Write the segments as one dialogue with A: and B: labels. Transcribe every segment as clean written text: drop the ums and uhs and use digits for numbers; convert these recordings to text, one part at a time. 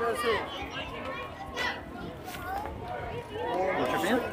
A: What's your fan?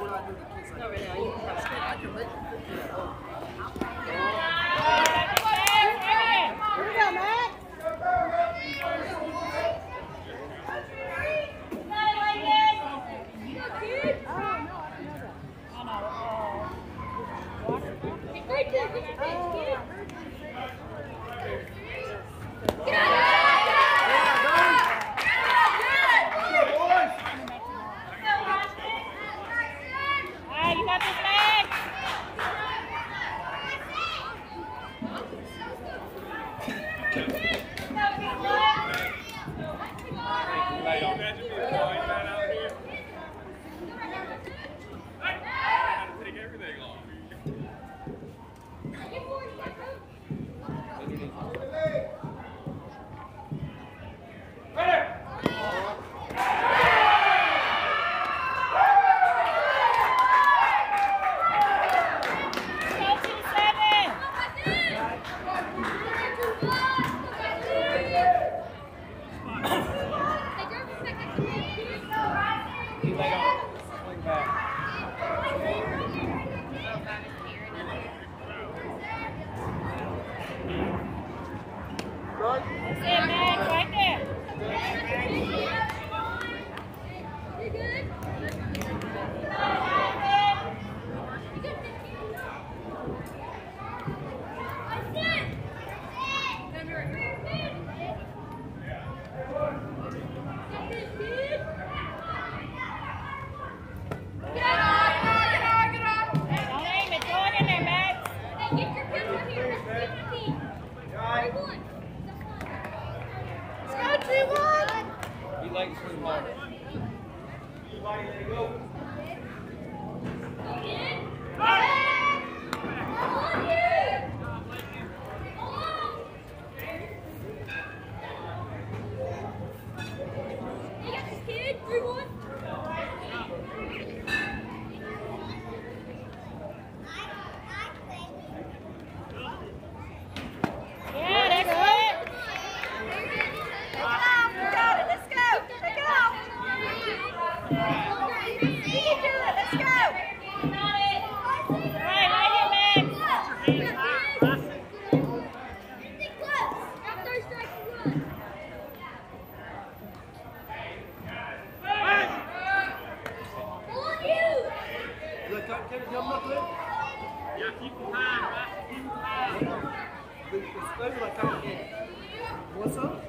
B: What's up?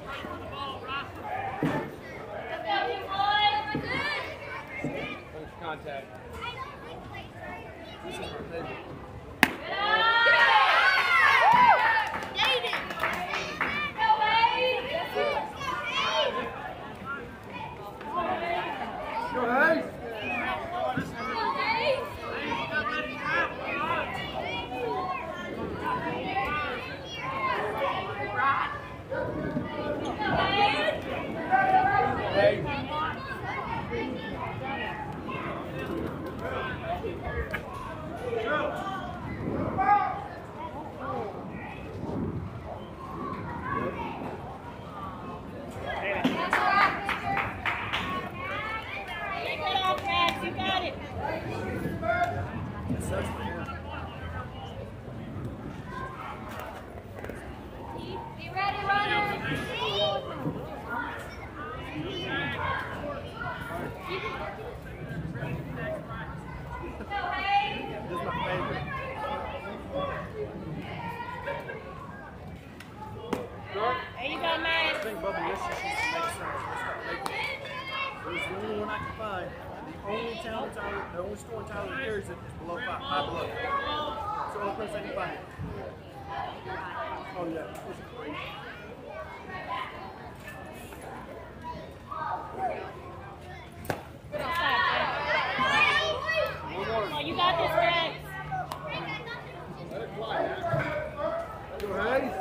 B: Contact. This is my favorite. The only score in town that carries it is below five below. It's the only person I can find. Oh yeah.
C: Oh, you got this, Rex.
B: Let it fly. Go ahead.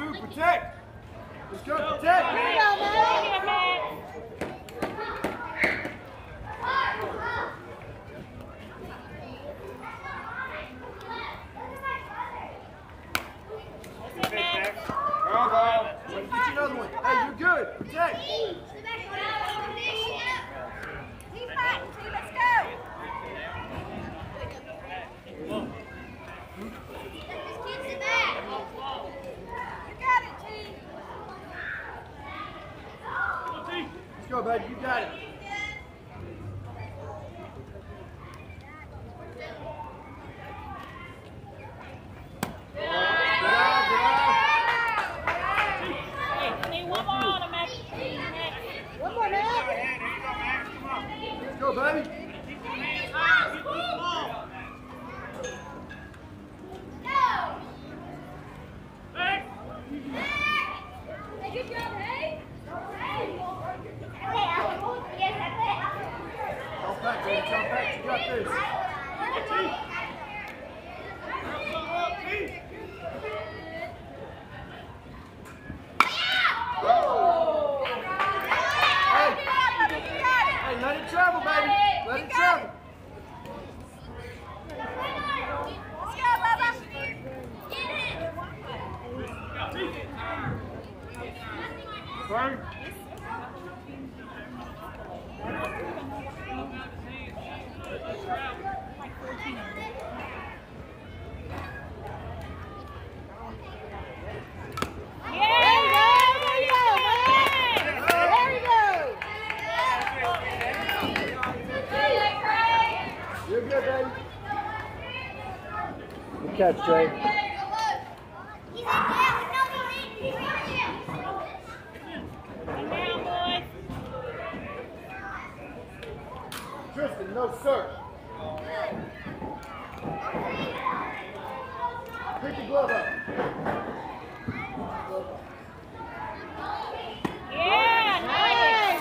B: Move, protect. Let's go, protect.
C: Here you go, Max.
B: Get you another one. Hey, you're good. Protect.
A: Let's go.
B: Let's go, baby. You got it. Let's go, baby. Jump back, baby. Jump back. You got this. Hey, let it travel, baby. Let it travel.
A: Let's go, Bubba.
B: Burn. You're good, baby. Good catch, Trey. Tristan, no sir. Pick the glove up.
C: Yeah, nice.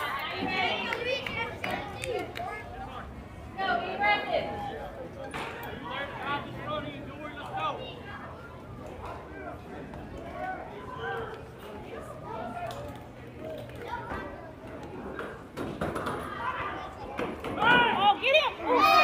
C: Oh, get him!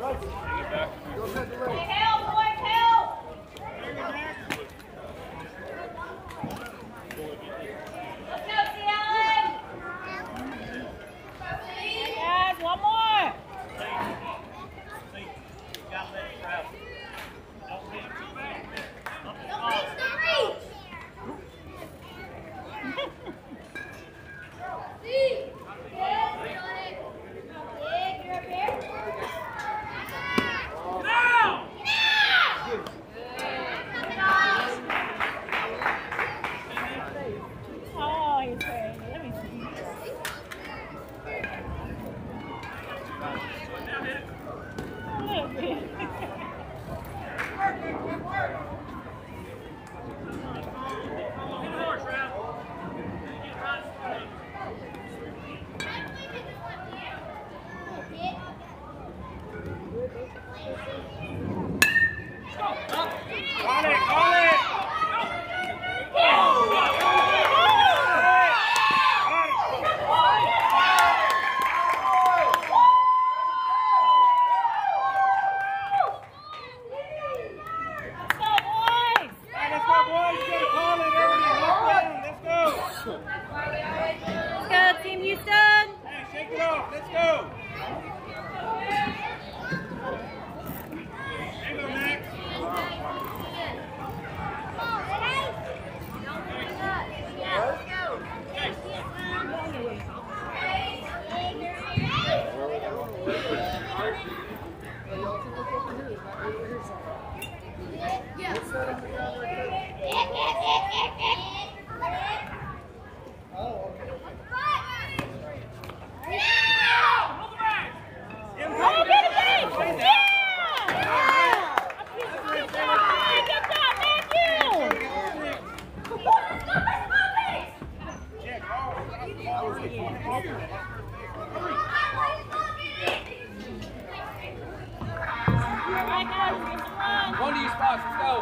A: Help, boys, help! Let's go, Dylan!
C: Yes, one more. Oh, he's crazy. Let me see. A little bit.
D: One of you spots, let's go.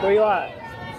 E: Where you at?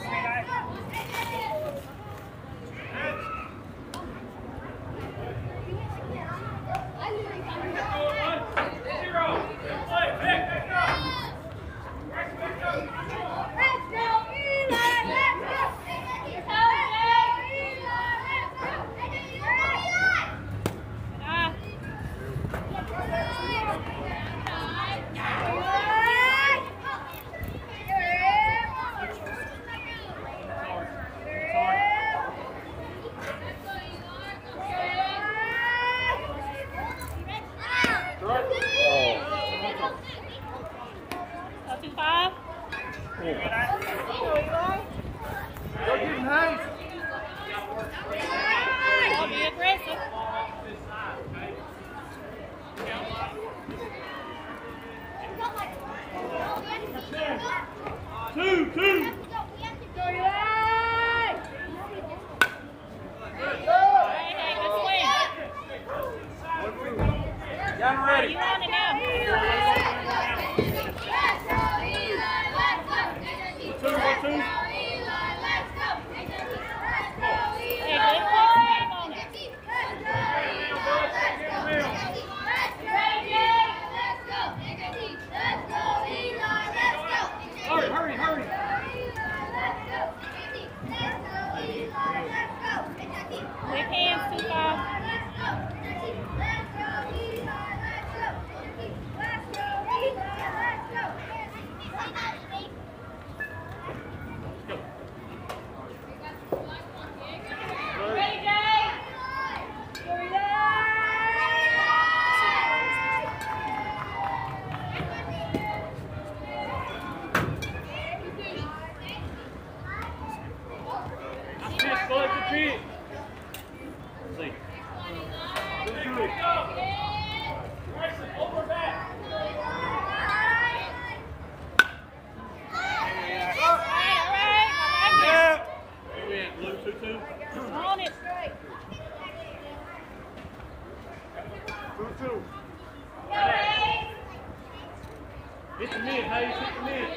B: Hit the mid, Hayes, hit the mid.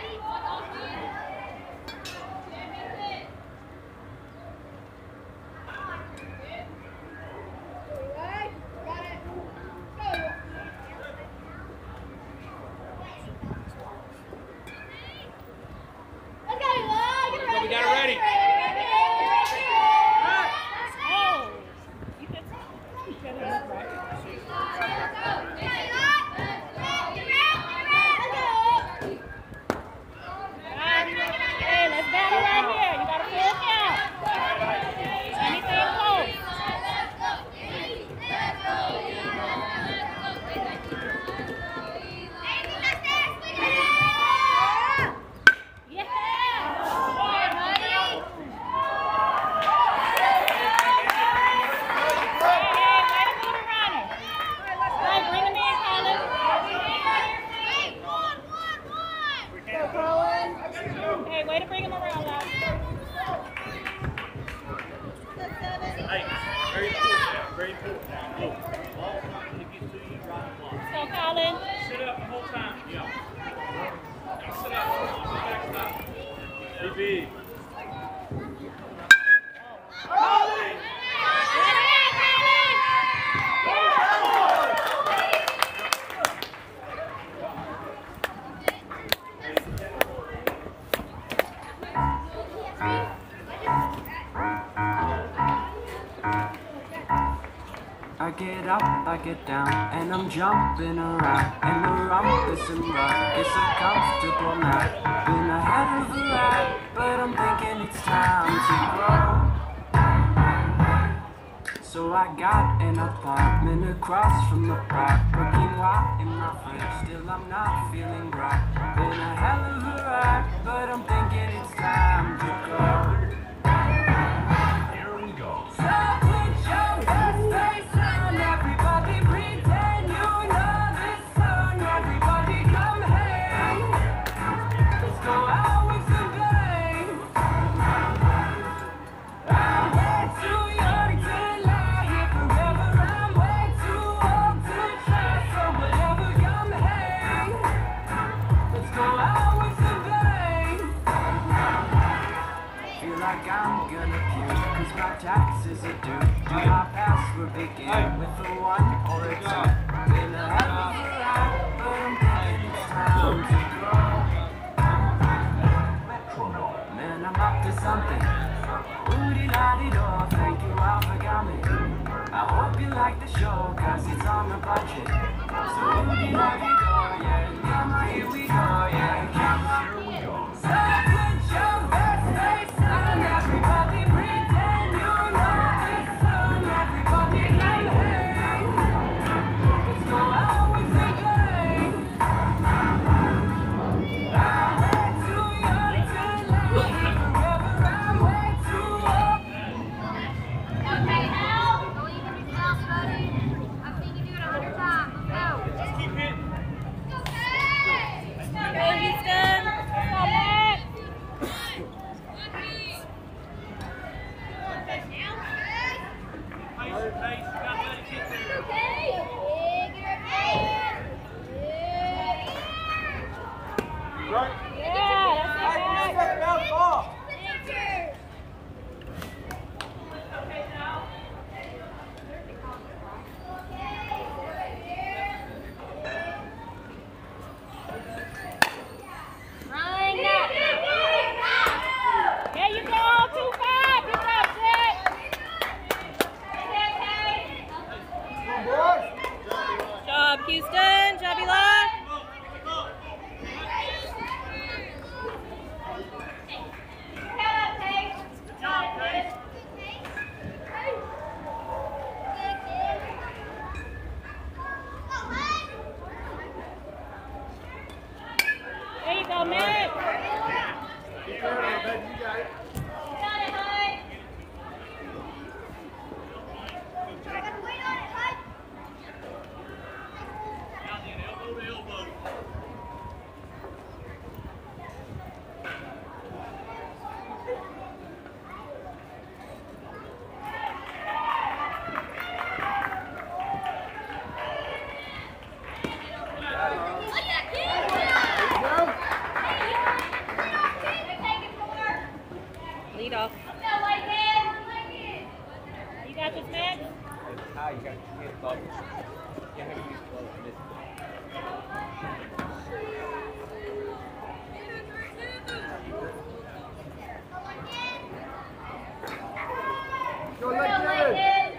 D: We got it ready.
F: I get up, I get down, and I'm jumping around, and the rumpus and rough, it's so comfortable now. Been a hell of a ride, but I'm thinking it's time to grow. So I got an apartment across from the park, working while in my fridge, still I'm not feeling right. Been a hell of a ride, but I'm thinking it's time to go.
G: Here we go.
F: So put your best face on, everybody pretend you know this song. Everybody come hang, let's go out with the gang. I'm way too young to lie here forever, I'm way too old to try, so is it do? Do my password begin with a 1 or a 2? Been a hell of a ride, but I'm thinking it's time to go. Man, I'm up to something. Woody-la-dee-do, thank you all for coming. I hope you like the show, cause it's on a budget. So woody-la-dee-do, yeah, come on, here we go, yeah, come on. So put your best face on, everybody pretend you know this song. Everybody like, hey, let's go out with the gang. I'm way too young to love, forever I'm way too old.
A: Okay, Hal. Go you can do fast, buddy. I've seen you do it 100 times. Let's go.
B: Just keep hitting.
C: Go, Houston. Come back.
B: Pace, pace. You gotta let it get there. Right.
C: Yeah, that's it, back.
B: Bounce ball.
C: There you go, 2-5. Good job, Jet.
B: Come on, boys.
C: Job, Houston. Job, Eli. There you go, Matt.
B: Keep going, baby. You got it.
C: Lead off. You got this, Matt?
D: You got to hit the ball. You have to use the ball for this.
B: Go, let it.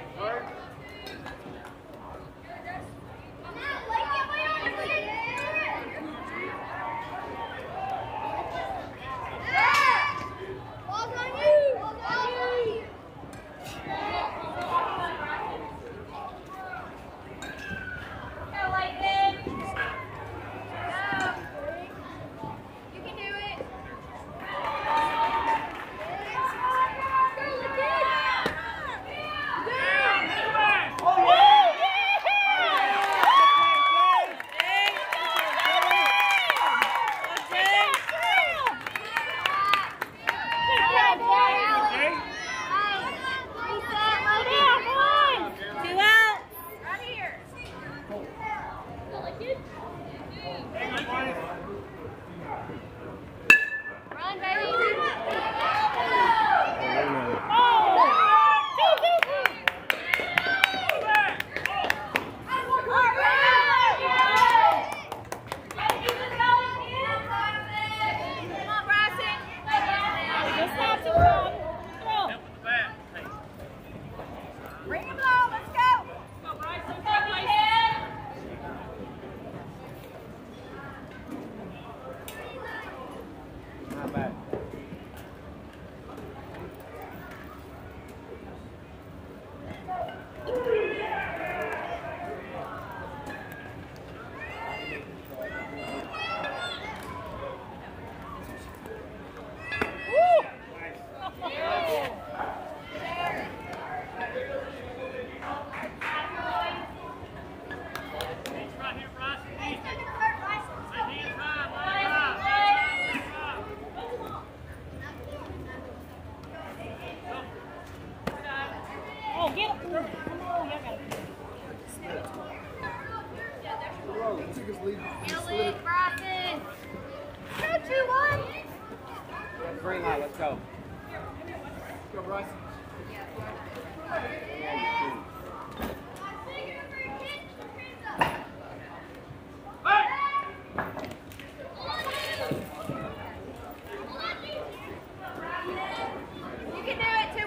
D: Green light, let's go.
B: Go, Bryce.
A: You can do it, 2-1.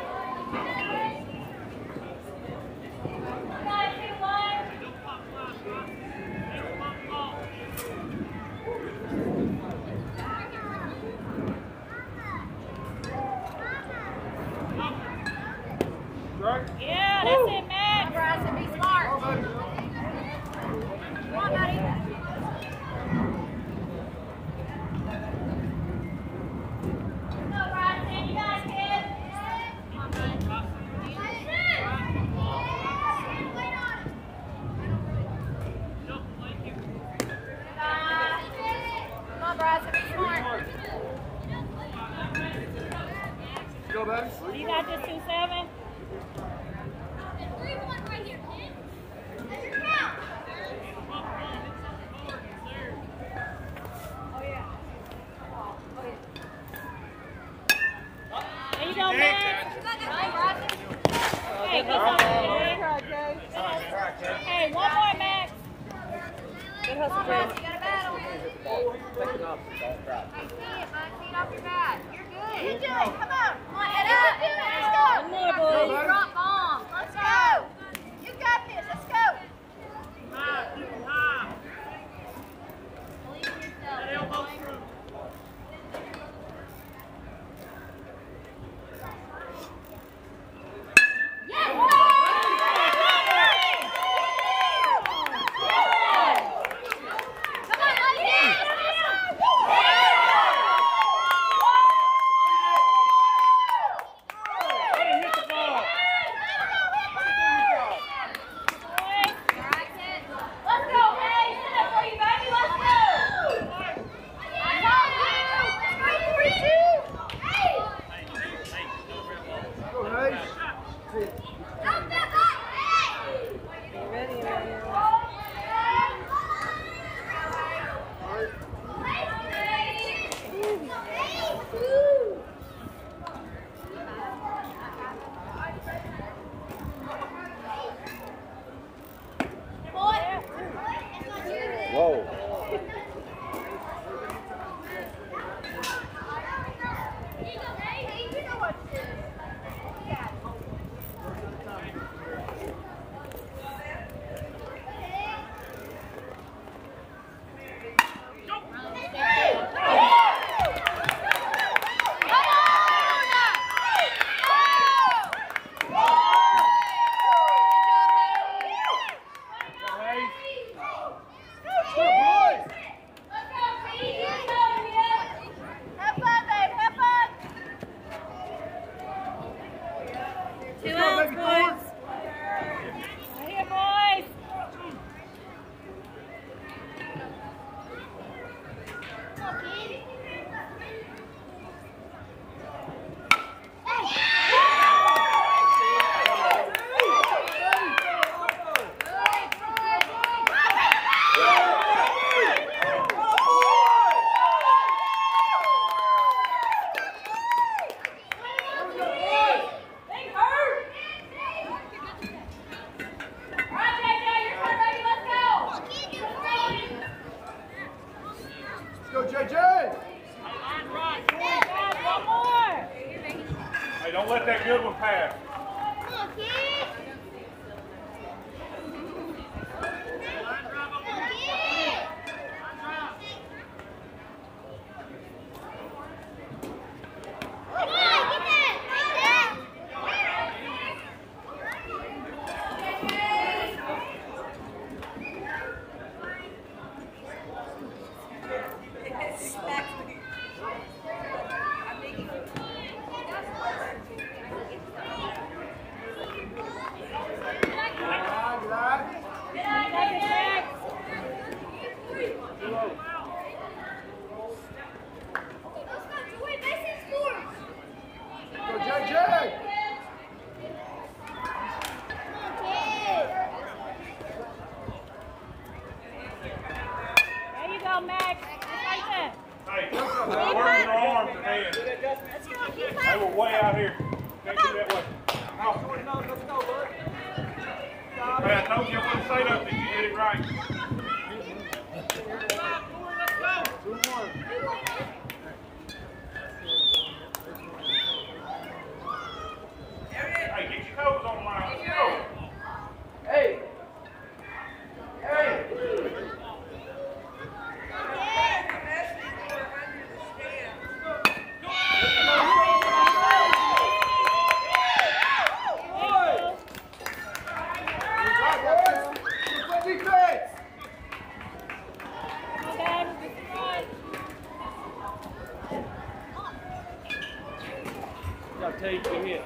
A: Come on, 2-1.
C: Yeah, that's it, Max.
A: Bryson, be smart. Come on, buddy. Go, Bryson. You got it, kid. Come on, bud. Wait on it. Come on, Bryson. Be smart.
B: Go, buddy.
C: You got this 2-7?
A: 3-1 right here, kid. That's your count.
C: There you go, Max. Hey, good on, Hey, one more, Max.
A: Come on, Bryce, you got a battle. Hey, see it, bud. Feet off your back. You're good. You do it. Come on. Come on, head up. Let's go.
C: One more, boys.
A: Drop bombs. Let's go. You got this. Let's go. Believe in yourself.
B: Whoa.
E: Don't let that good one pass.
A: Come on, kid.
E: They were way out here. Can't get that way. Hey, I told you I wouldn't say nothing if you did it right. Hey, get your toes on the line. Let's go.
B: Hey! Hey!
D: Take your hit.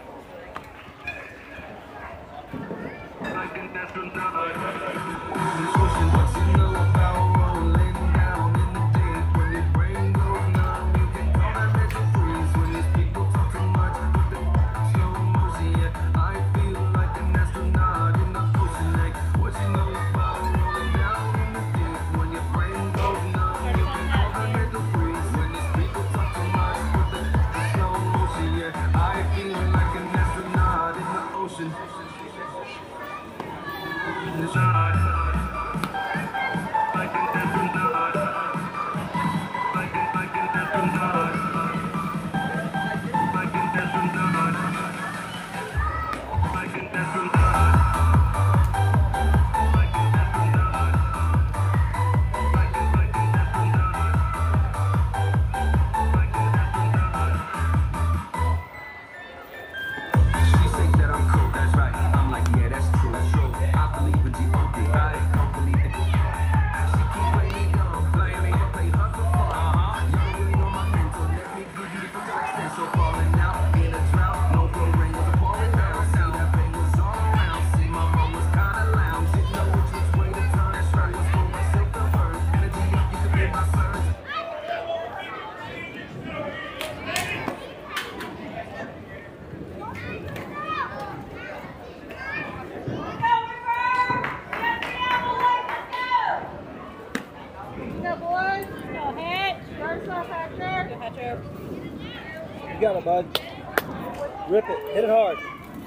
B: You got it, bud. Rip it. Hit it hard.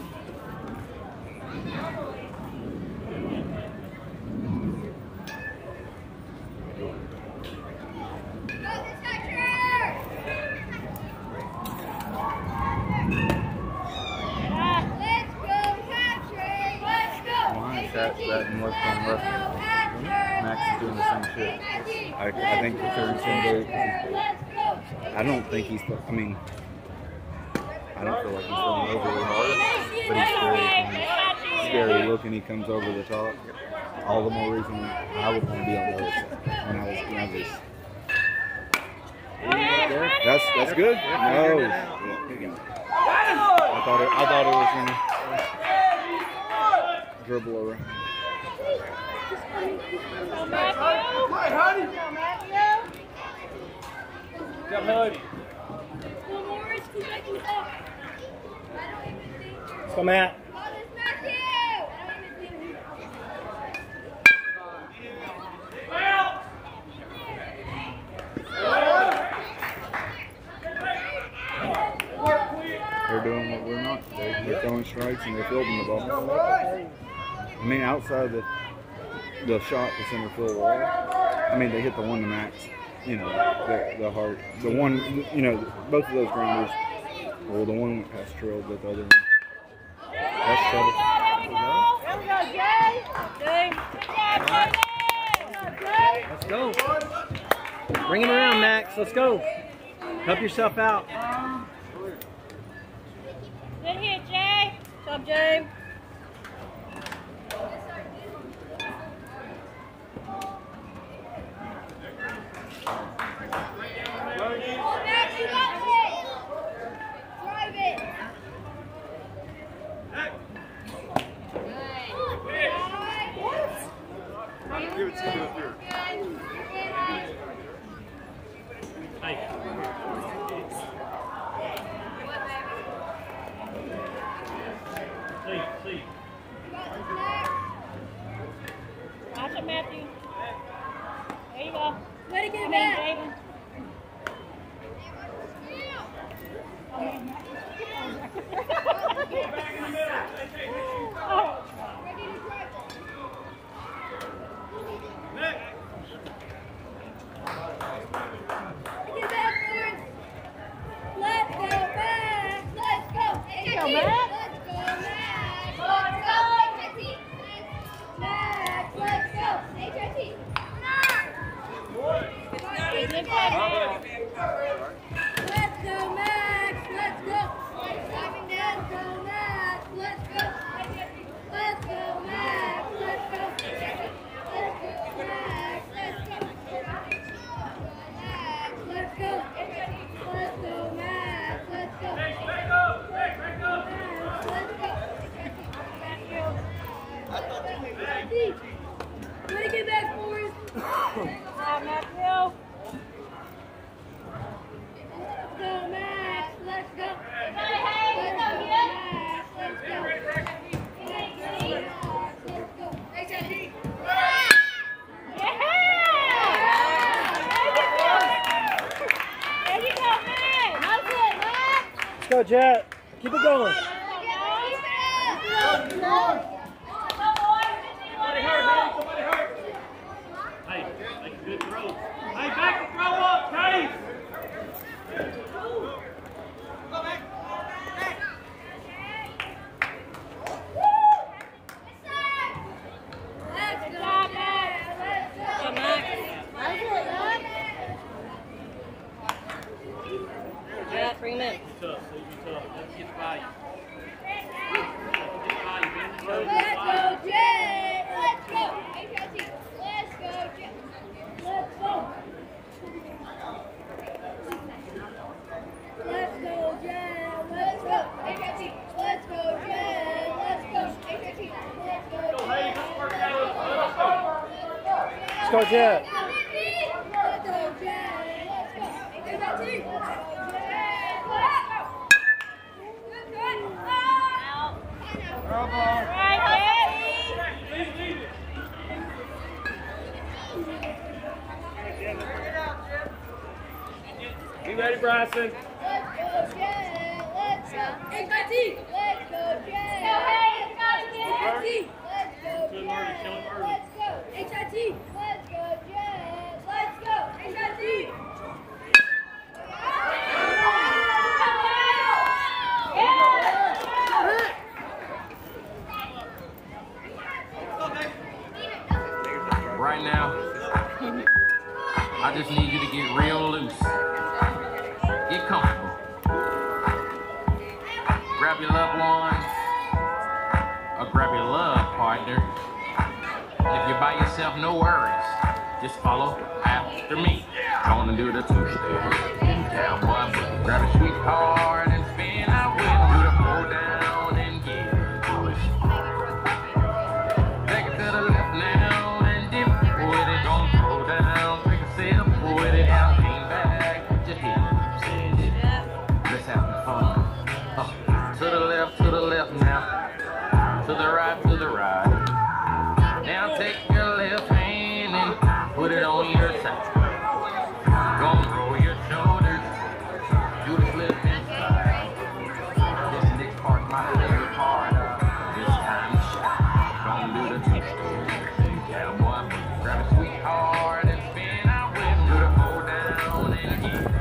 G: That and left on left. Max is doing the same shit. I think the third Sunday, I don't think he's, I mean, I don't feel like he's throwing overly hard, but he's scary looking. He comes over the top. All the more reason I would want to be on the other side when I was That's good. No, I thought it was gonna dribble around.
B: Got Huddy. Come out.
G: They're doing what we're not. They're throwing strikes and they're fielding the ball. I mean, outside the shot to center field wall, I mean, they hit the one to Max, you know, the hard, the one, you know, both of those grounders, well, the one went past Trill, but the other one, that's trouble.
C: There we go, Jay.
B: Let's go. Bring him around, Max. Let's go. Help yourself out.
C: Good hit, Jay.
A: Good job, Jay.
E: Give it to you up here.
D: See.
C: Watch it, Matthew. There you go.
A: Way to get it back.
C: Jaden.
B: Go, Jet. Keep it going.
E: Hey, make a good throw. Hey, back the throw up, Case!
C: Yeah, 3 minutes.
E: Tough, tough. Let's get by you.
A: Let's go, Jay! Let's go! HIT! Let's go, Jay! Let's go! Let's go, Jay! Let's go! HIT! Let's go, Jay! Let's go! HIT! Let's go, Jay!
B: Let's go, Jet.
A: Let's go, Jay! Let's go! HIT! Let's go, Jay! Let's go!
E: You ready, Bryson?
A: Let's go, Jay! Let's go! HIT! Let's go, Jay! Let's go, HIT! Let's go, Jay! Let's go! HIT! Let's go, Jay! Let's go! HIT!
F: Right now, I just need you to get real loose. Get comfortable. Grab your loved ones, or grab your love partner. If you're by yourself, no worries. Just follow after me. Gonna do the 2-step. Cowboy, grab a sweetheart and spin out with them. Do the pull down and get it. Take it to the left now and dip with it. Gonna pull down, take a sip with it. Now lean back, put your hips in it. Let's have some fun. To the left now. To the right, to the right. Now take your left hand and put it on your side. Gonna roll your shoulders. Do the flip inside. This next part's my favorite part. This time to shine. Gonna do the 2-step. Cowboy, grab a sweetheart and spin out with him. Do the pull down and get it.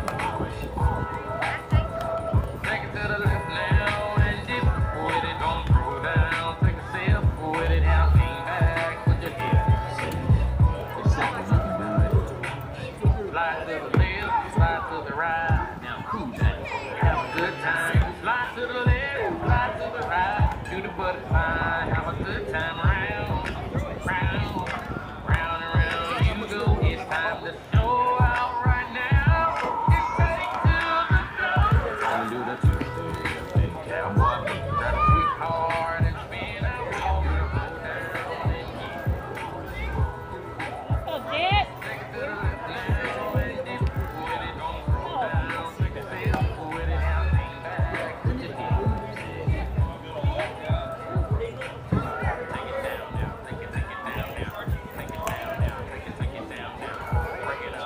F: Take it to the left now and dip with it. Gonna throw down, take a sip with it. Now lean back, put your hips in it. It's simple, you can do it. Slide to the left, slide to the right. Now cruise down, have a good time. Slide to the left, slide to the right. Do the butterfly, have a good time. Round, round, round and round you go. It's time to show out right now. It's take to the floor. Gonna do the 2-step. Cowboy, grab a sweetheart and spin out. Do the pull down and get it.
C: Go, Jet.
F: Take it to the left now and dip with it. Don't roll down, take a sip with it. Now lean back, put your hips in it. Take it down now, take it down now. Take it down now, take it down now. Break it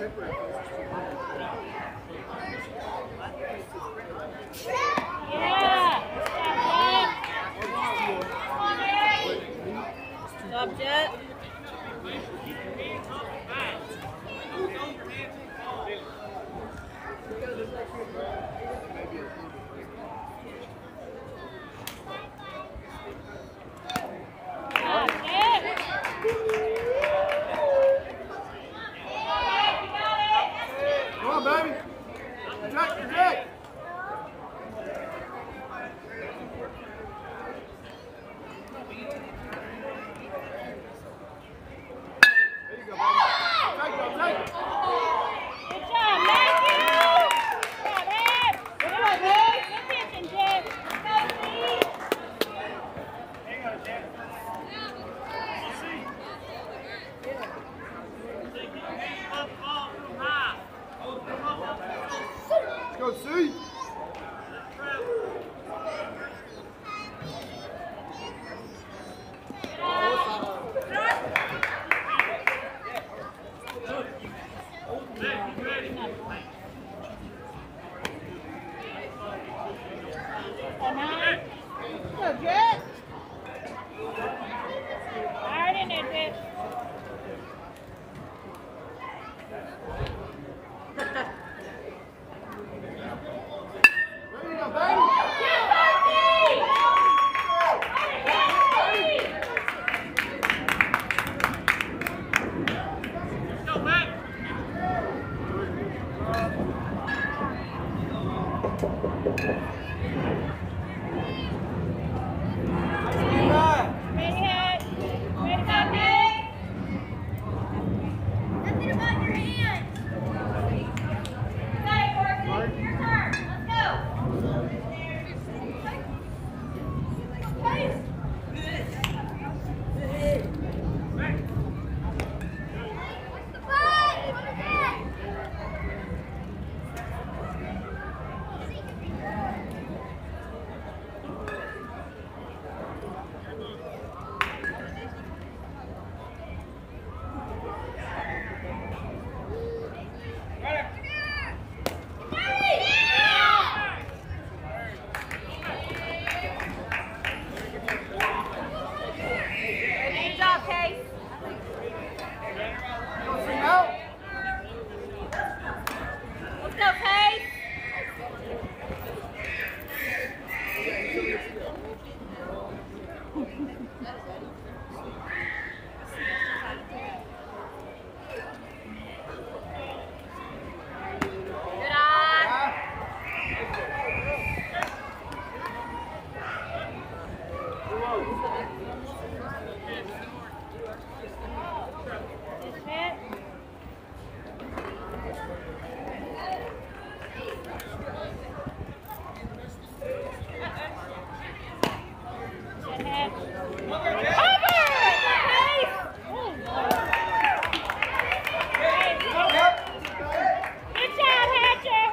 C: Subject.
H: Come on, baby. Jack. Let's go, see.
C: Go, Jet. Hard in there, Jet.
H: There you go, baby.
C: Ready, head. Ready, go, head.
A: Nothing about your hands. Okay, Morgan, your turn. Let's go. Pace. What's the play? What is it?
C: Good job, Case. Let's go, Case. Good eye. Good hit. Good hit. Over! Case! Good job, Hatcher.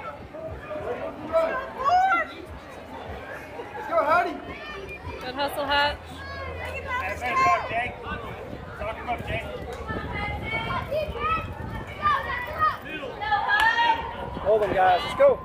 H: Let's go, Hattie.
C: Good hustle, Hatch.
E: Talk him up, Jake.
B: Hold them, guys. Let's go.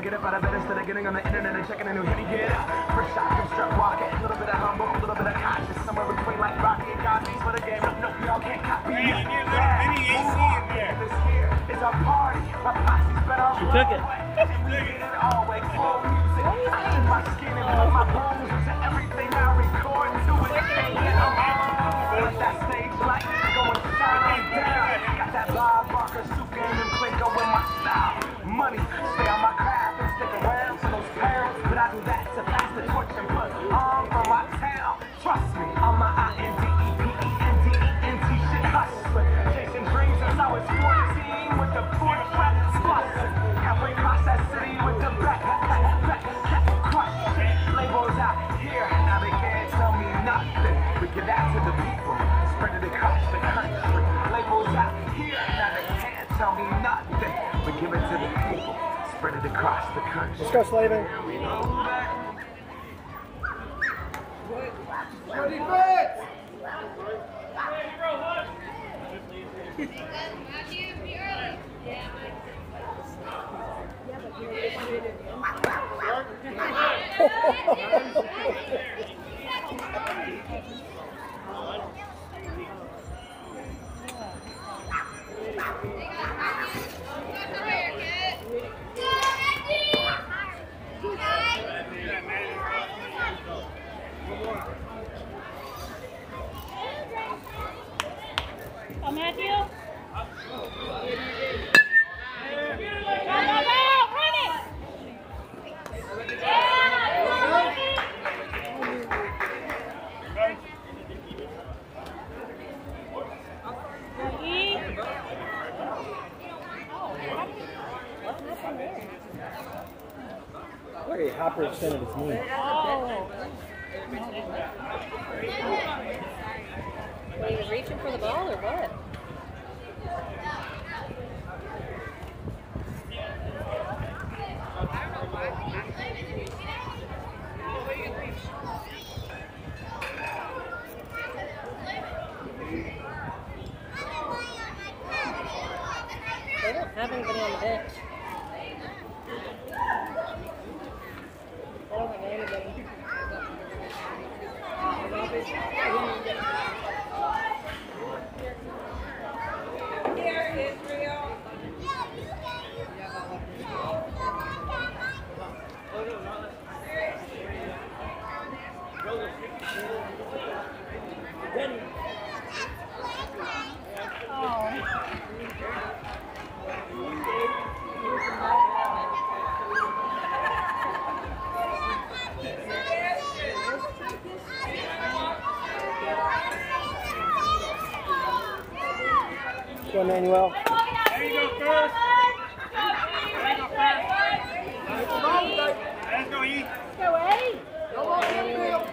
F: get up out of bed instead of getting on the internet and checking a new hit. Get up. First shot, first strut walking. A little bit of humble, a little bit of conscious. Somewhere between like Rocky and Cosby's for the game. No, y'all can't copy it. This here is our party. My posse's been on.
B: She took it.
F: Always full music. I in my skin and my bones and everything I record to it. Can't get on that stage like going down. Got that Bob Barker suit game and Plinko in my style. Money, stay on my craft and stick around for those pounds. But I do that to pass the torch and put on for my town. Trust me, I'm my INDEPENDENT shit hustling. Chasing dreams since I was 14 with the 4 flat busting. Halfway across that city with the back crush shit. Labels out here, now they can't tell me nothing. We give that to the people, spread it across the country. Labels out here, now they can't tell me nothing. We give it to the people, spread it across the country.
B: Let's go, Slavin.
H: Ready, Fitz!
C: Oh, Matthew. Go, run it.
B: Look at Hopper extended his knee.
I: Were you reaching for the ball or what? They don't have anybody on the bench. They don't have anybody.
B: Go, Emmanuel.
E: There you go, first. Let's go, E.
C: Go, Eddie.
H: Come on, Ripfield!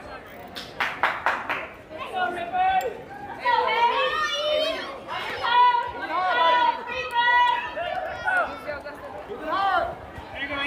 C: Go, Ripper. Go, Eddie.
H: Keep it hard!
E: There you go, E.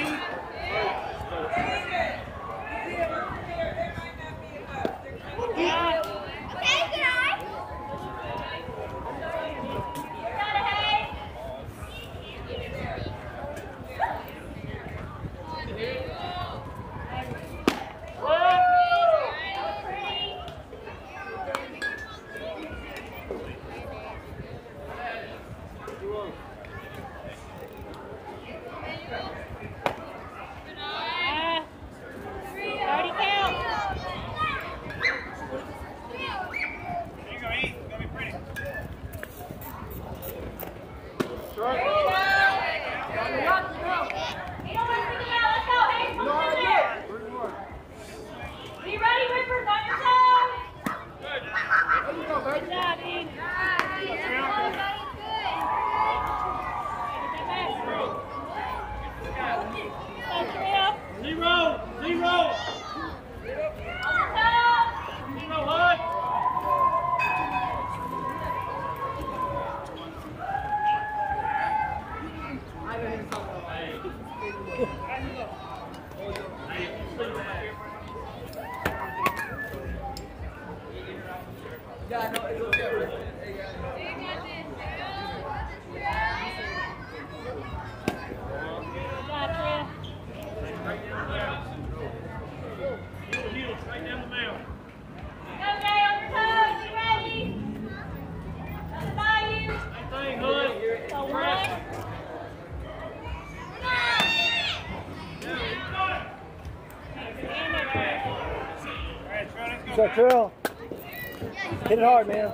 B: So, Trill. Hit it hard, man.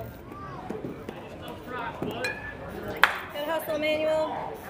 I: Good hustle, Emmanuel.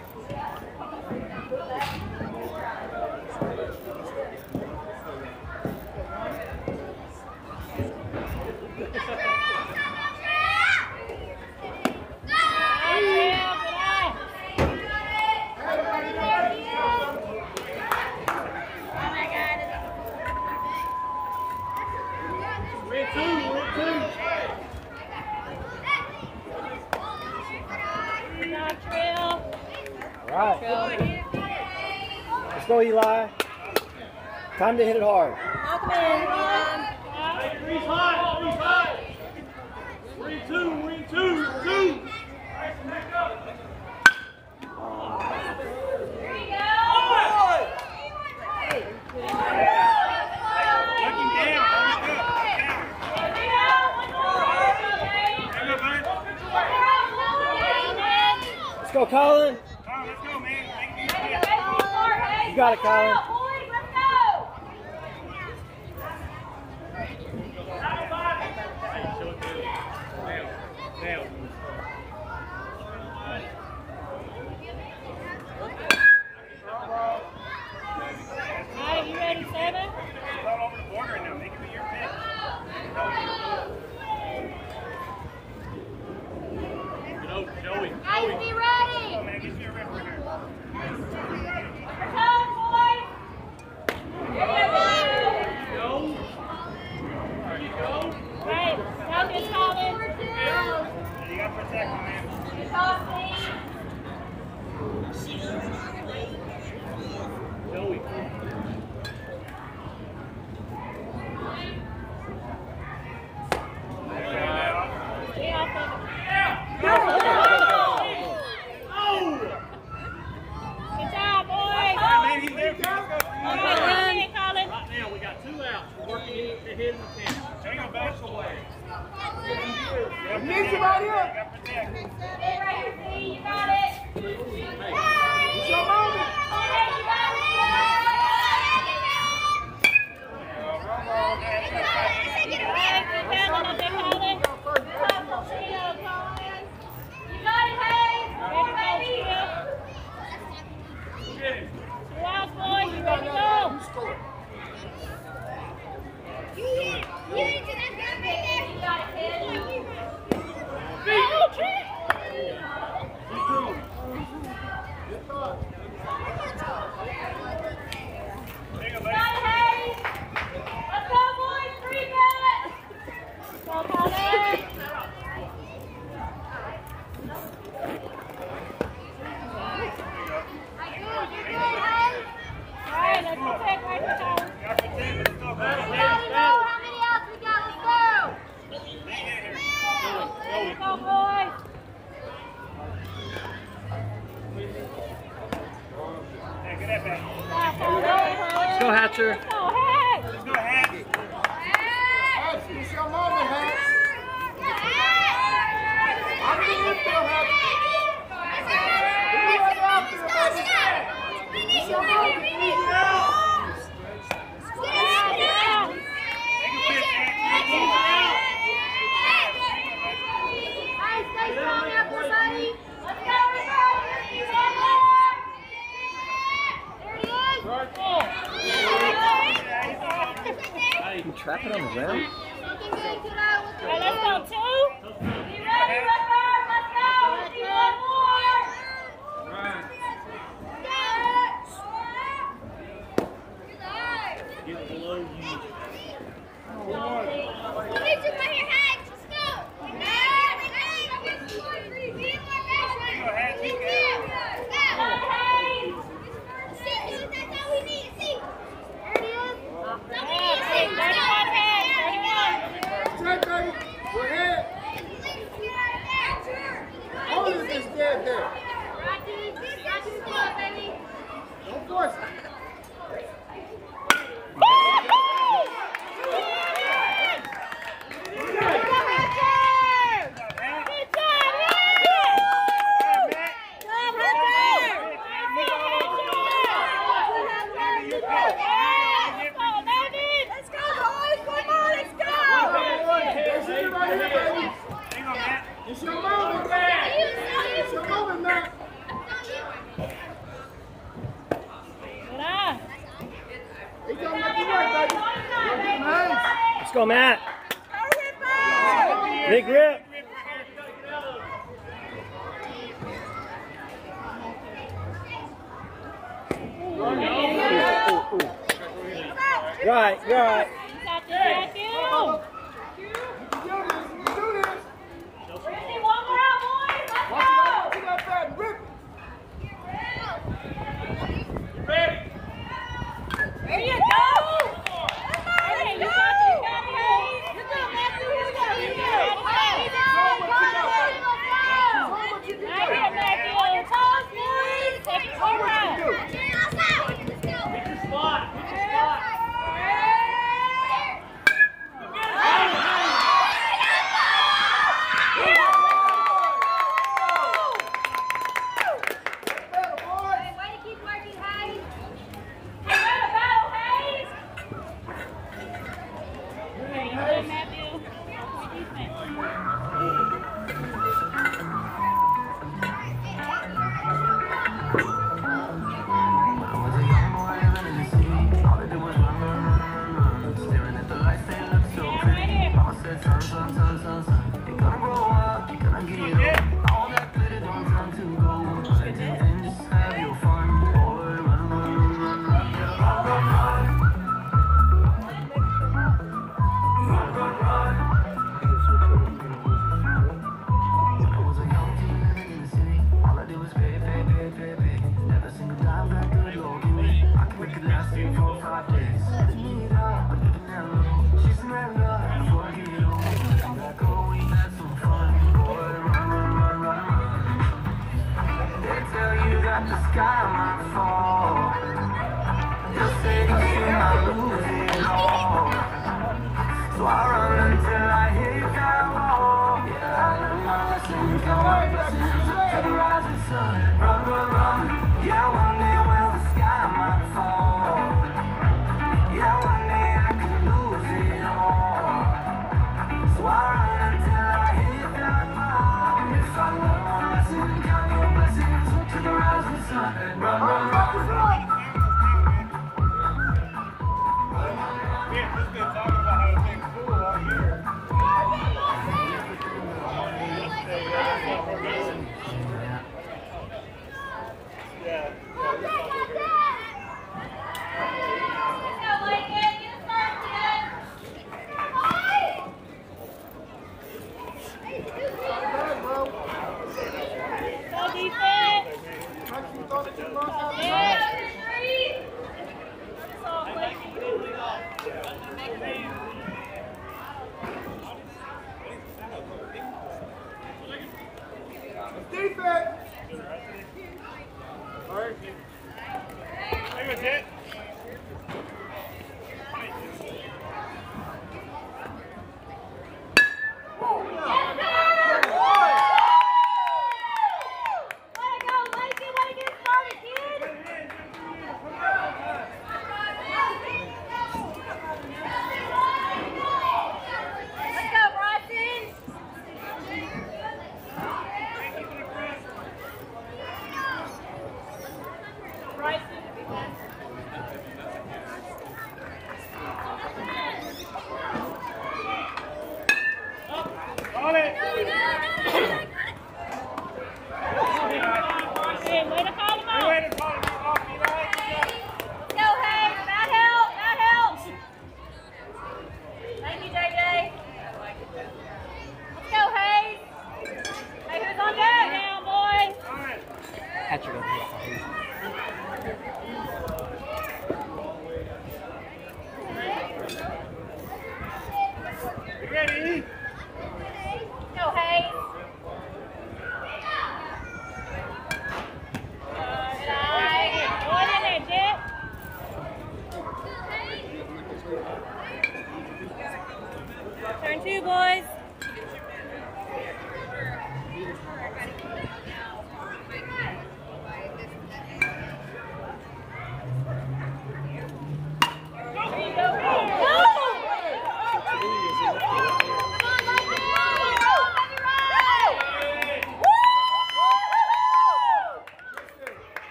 B: Right. Let's go, Eli. Time to hit it hard.
I: Welcome in.
E: Three's hot. Three's hot. 3-2. 3-2. 2.
B: Let's go, Colin.
E: Let's go, man.
B: You got it, Colin.
C: Alright, you ready, Seven?
E: All over the border now. Make it be your pick. Get over, Joey.
A: Guys, be ready.
E: Oh, man, get your rip right here.
A: Return, boys. Here you
E: Go. There you go.
C: Alright, now just Colin.
E: You got to protect him, man.
A: Good toss, please.
E: Joey.
C: Stay off of it. Good job, boys.
E: Man, he's there. Let's go.
C: Alright, run it, Colin.
E: Right now, we got 2 outs. We're working in to hit in the 10. Take him back away.
H: Need somebody up.
E: Got to protect.
A: Stay right here, see. You got it.
H: It's your moment.
A: Okay, you got it.
C: Alright, good handling up there, Colin.
A: You got it, Hayes.
C: Ready to go, Steve. 2 outs, boys. You ready to go?
A: You need to that guy right there. You got it, kid.
E: Take him
A: You
E: back.
A: got it, Hayes. Let's go, boys. 3 minutes.
C: Go, Colin. Alright, let's go back right to Colin.
E: Got to protect. Let's go.
A: Everybody know how many outs we got. Let's go.
C: Let's go, boys.
E: Hey, good at bat.
B: Let's go, Hatcher.
C: Let's go, hey.
E: Let's go, Hatch.
H: It's your moment, Hatch. I'm going to lift your Hatch. Be right after, buddy. It's your moment.
A: Stay strong out there, buddy. Let's go,
B: You trap it on the ground?
C: Alright, let's go, 2.
A: Be ready, Redbird. Let's go. Let's do one more.
E: Get below you.
H: Check, baby. We're ahead. Hold it this dead there. Don't force it.
A: Let's go, boys. One more. Let's go.
B: go, Matt. Big grip. You're right, you're right.
C: There you go! Hey, you got this, Hayes! You got Matthew, you got it! Right here, Matthew! Toss, boys! Take it all right!
E: Pick your spot! Pick your spot!
A: Way to keep working, Hayes.
C: Matthew. Turn two, boys.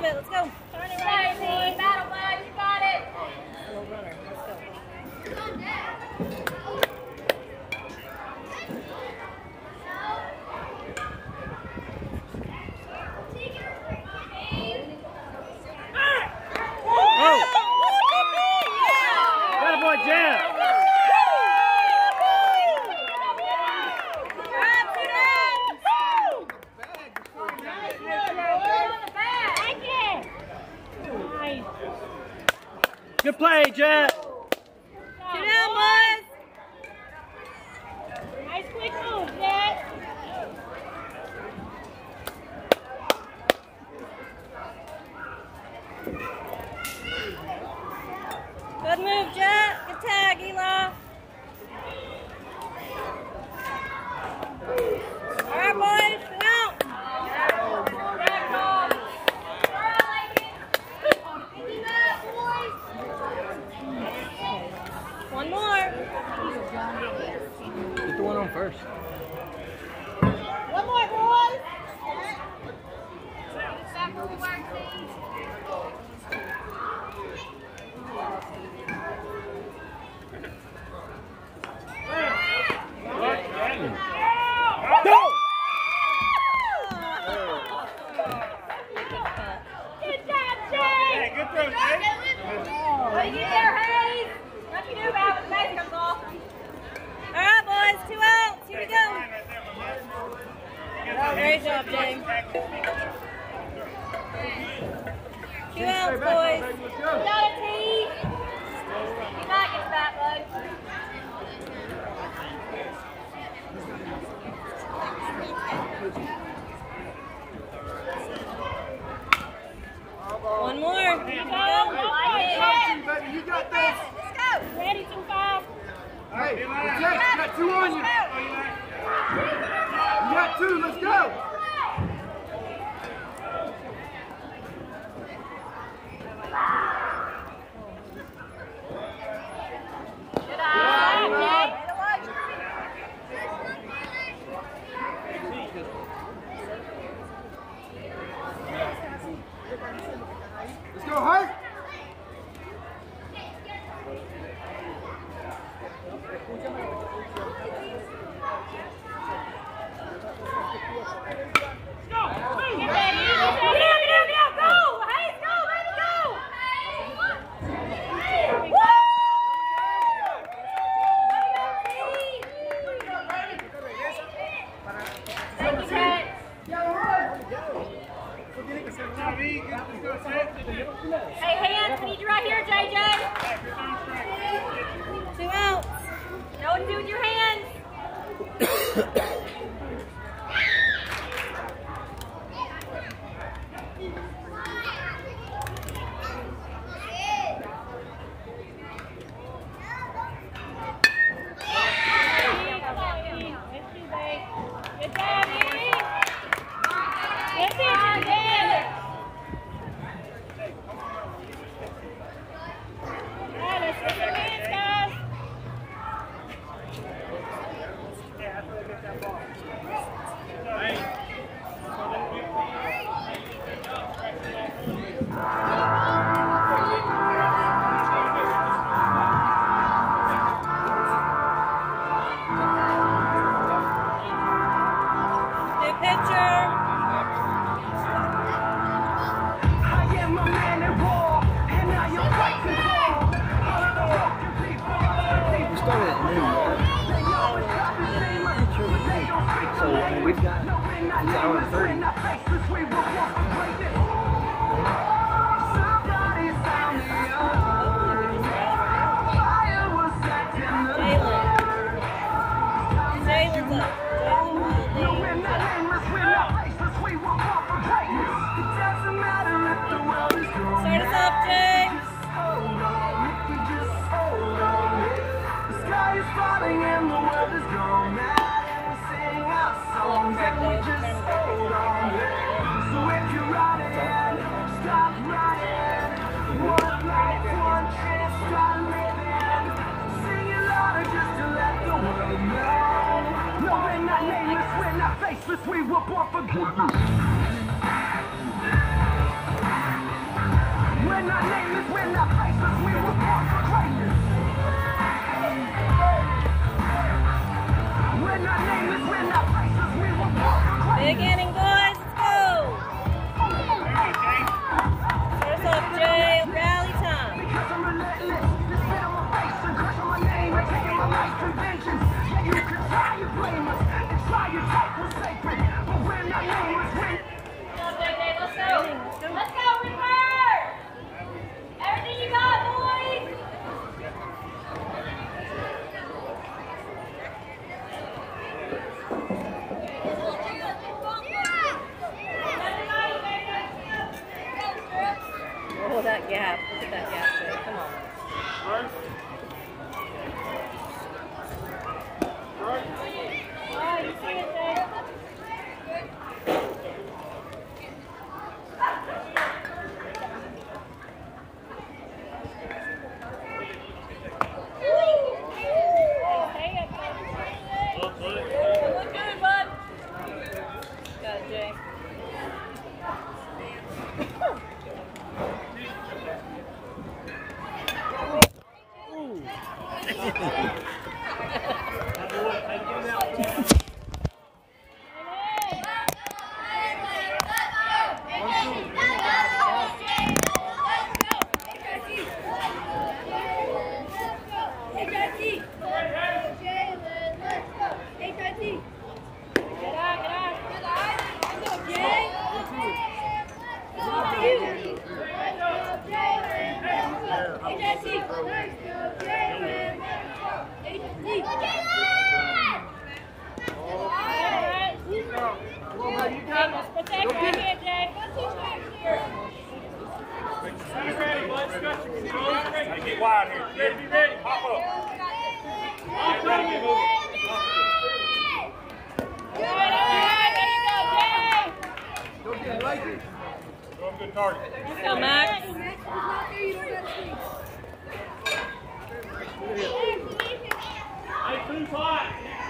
C: bit. Let's go.
A: Turn it right, team. Battle, bud. You got it.
C: Little runner. Let's go.
B: Oh! Good boy, Jeff. Good play, Jet.
C: Sit down, boys. Nice quick move, Jet. Good move, Jet. Good tag, Eli. All right, boys. Sit out. One more.
B: Get the one on first.
C: One more, boys.
B: Go!
C: Good job, Jay.
E: Good throw, Jay.
C: What do you get there, Hayes? What you do about when the base comes off? All right, boys. 2 outs. Here we go. Great job, James. 2 outs, boys.
A: You got it, team. You might get that, bud.
C: One more. Here we go.
H: You got this.
A: Let's go.
C: Ready, 2-5.
H: Hey, you got 2 on you. You got 2. Let's go.
A: Good eye. Jay.
H: Let's go, Hart.
A: Hey, hands, we need you right here, JJ.
C: 2 outs.
A: Know what to do with your hands.
C: Good job, Edie. Good pitching, Dad. All right, let's get some hands, guys. New pitcher.
F: I am a man at war, and I am fighting
B: We started at noon, right? So we've got an hour and 30.
C: Jalen's up. Start us up, James.
F: We were born for goodness. We're not nameless, we're not faceless, we were born for greatness. We're not nameless, we're not faceless, we were born for greatness.
C: Big inning, boys. Let's go. First off, Jay. Rally time.
F: Because I'm relentless, this spit on my face and curse on my name, I'm taking my life's conventions. Yeah, you can try to blame us and try your type was sacred, but we're not nameless, we're
C: Let's go. Let's go, Reaper. Everything you got, boys. Oh, that gap. Look at that gap there. Come on. Oh, you see it there? Look good, bud. Got it, Jay.
E: Get wide here. Be ready. Pop up. Good target.
C: Let's go, Max.
E: Hey, who's hot?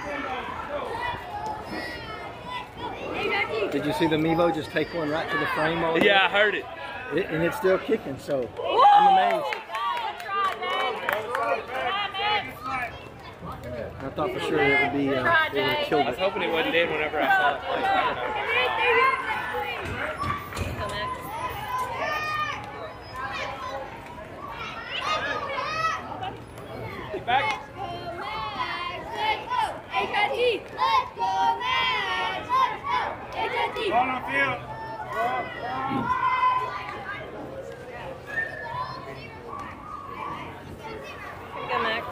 B: Did you see the Mevo just take one right to the frame?
E: Yeah, I heard it.
B: And it's still kicking, so I'm amazed. I thought for sure it would be, it would have killed
D: I was
B: it.
D: hoping it wasn't dead whenever I saw it. Get back.
A: Let's go, Max! Let's go! HIT!
E: On the field.
C: Here we go, Max.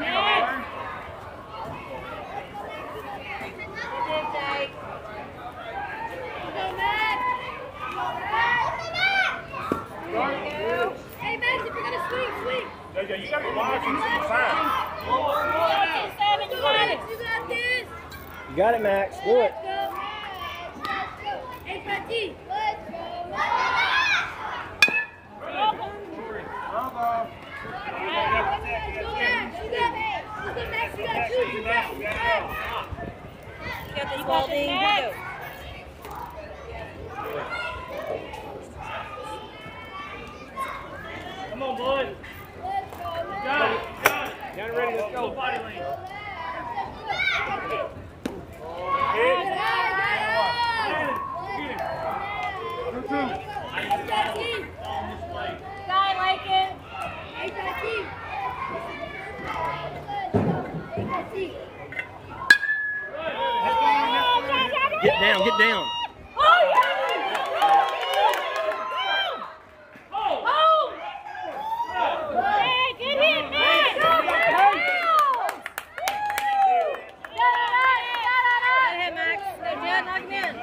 A: Hey, Max, if you're going to swing.
E: JJ, you got to watch and see the sign.
A: You got this.
B: You got it, Max. Do it.
A: Let's go, Max. Let's go. HIT. Let's go, Max. You got two.
C: You got the Spalding. Here we go.
E: Come on, boys.
A: Let's go, Max.
E: Got it. Got it.
D: Y'all ready? Let's go.
E: Body lane.
C: Guy like it.
B: Get down, get down.
C: Oh, yeah! Hey, good hit, Max! Good hit, Max. Go, Jed, knock him in.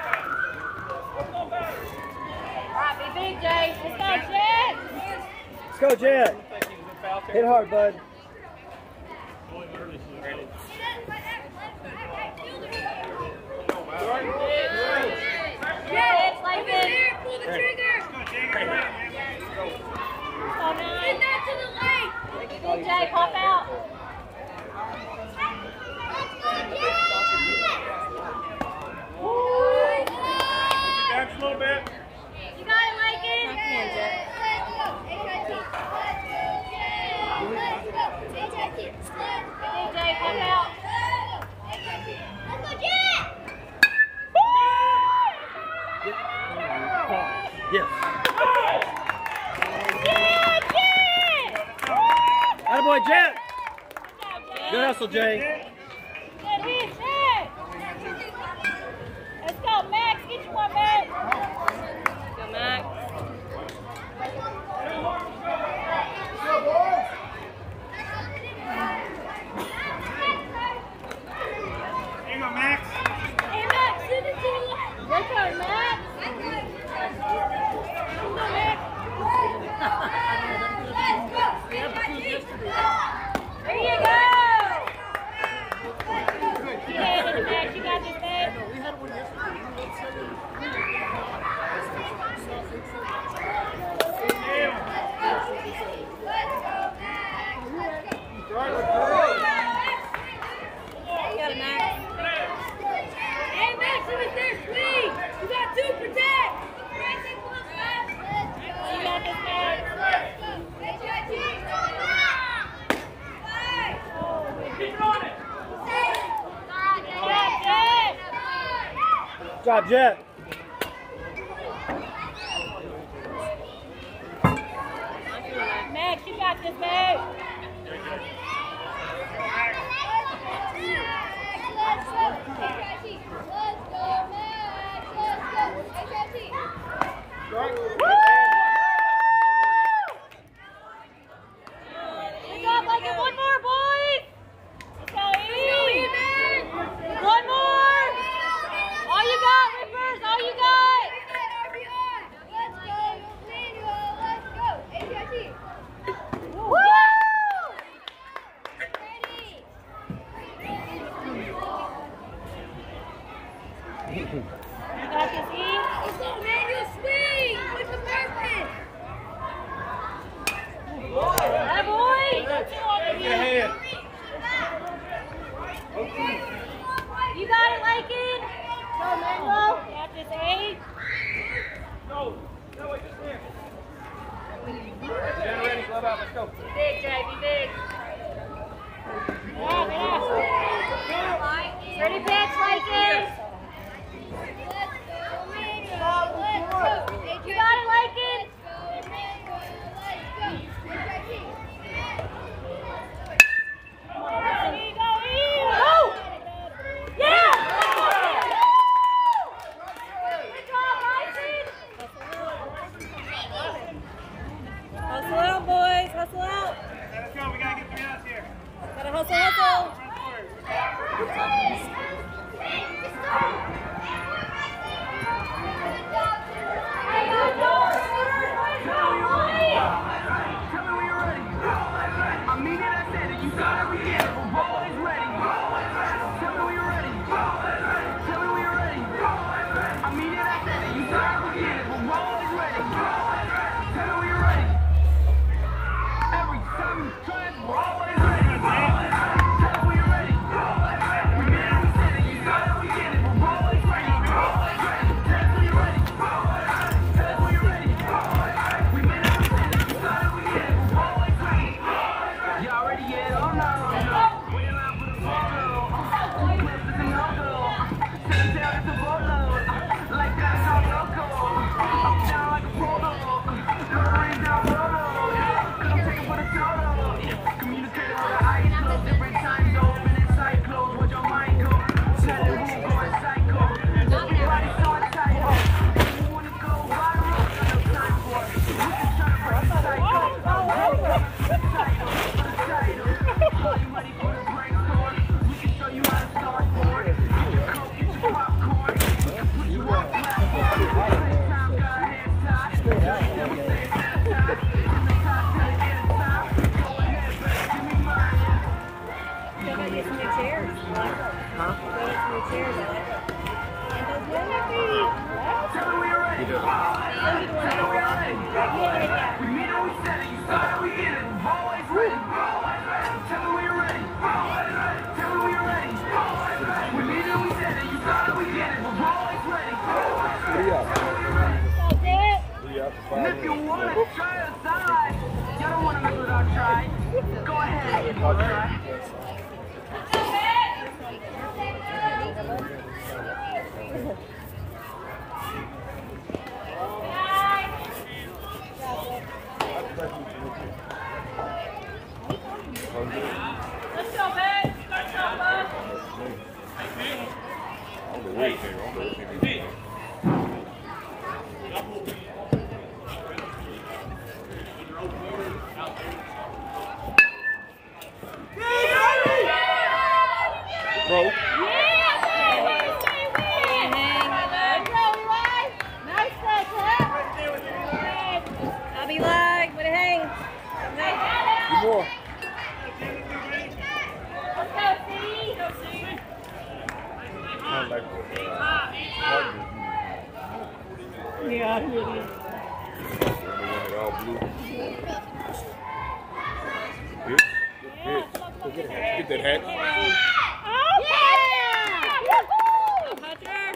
C: All right, be big, Jay. Let's go, Jed.
B: Let's go, Jet. Hit hard, bud.
C: Jed's like it.
A: Pull the trigger.
C: Oh, nice.
A: Send that to the lake.
C: Good, Jay. Pop out.
E: Dance a little bit.
C: You got it, like it. Knock him in, Jed.
B: boy, Jet. Good hustle, Jay.
C: Good hit, Jet. Let's go, Max. Get you one, Max. Go, Max.
E: Hang on, Max.
C: Hey, Max, send it to you. Your turn, Max. Come on, Max. There you go. You got it, Max. You got this, Max.
H: We had one
C: You got it, Max. Hey, Max, it was their swing. You got two, protect. You got this, Max.
B: Good job, Jet.
C: Max, you got this, Max. We got like it. One more, boys. Let's go, Eve. One more. All you got, Rippers. All you got. Woo! You got this, Eve? Let's go, Manuel, swing with the purpose. That boy.
E: Get ahead.
C: You got it, Lakin. Go, Manuel. Got this, Abe.
E: No, wait, just there.
D: Jen ready, glove out, let's go.
C: Be big, Jay, be big. Yeah. Ready, pitch, Lakin. You got it, Lakin. Go! Yeah! Good job, Lyson. Hustle out, boys. Hustle out.
E: Let's go, we gotta get 3 outs here.
C: Gotta hustle.
F: I mean it, I said it. You gotta be in. We're always ready. Tell me when you're ready. Tell me when you're ready. I mean it, I said it. You gotta be in. We're always ready. Tell me when you're ready. Every time you try it, we're always ready. Tell me when you're ready. We mean it, we said it. You gotta be in. We're always ready. Tell us when you're ready. Tell us when you're ready. We mean it, we said it. You gotta be in. We're always ready. Y'all ready yet? Oh no. Waiting around for the photo. Two clips is a no-go. Send it down, it's a boatload. Like that, it's all loco. I'm down like a polo. Lowering down photo. Cause I'm taking for the total. Communicating with the eyes closed. Different time zone, minute cycles. What's your mind go? Set it, who's going psycho? Everybody so tight. You wanna go viral? Got no time for it. We just tryna break the cycle. Are you ready for the brainstorm? We can show you how to start for it. Get your coke, get your popcorn. Put you on platform. Same time, got a hand tied. Then we say it's that time. In the top till the end of time. Go ahead, baby, give me mine.
I: Go get some new chairs. Huh? Go get some new chairs.
F: Tell me when you're ready. Tell me when you're ready. We mean it, we said it. You started, we get it. We're always ready. Tell me when you're ready. Tell me when you're ready. We mean it, we said it. You started, we get it. We're always ready. Tell me when you're ready. And if you want to try it aside, y'all don't want to mess with our try. Go ahead. I'll try.
G: Bro.
C: I'll be like, but it hangs.
G: Two more.
C: Let's go, Steve. Yeah, really.
G: All blue. Get that hat.
C: Oh, yeah! Woohoo! Hunter!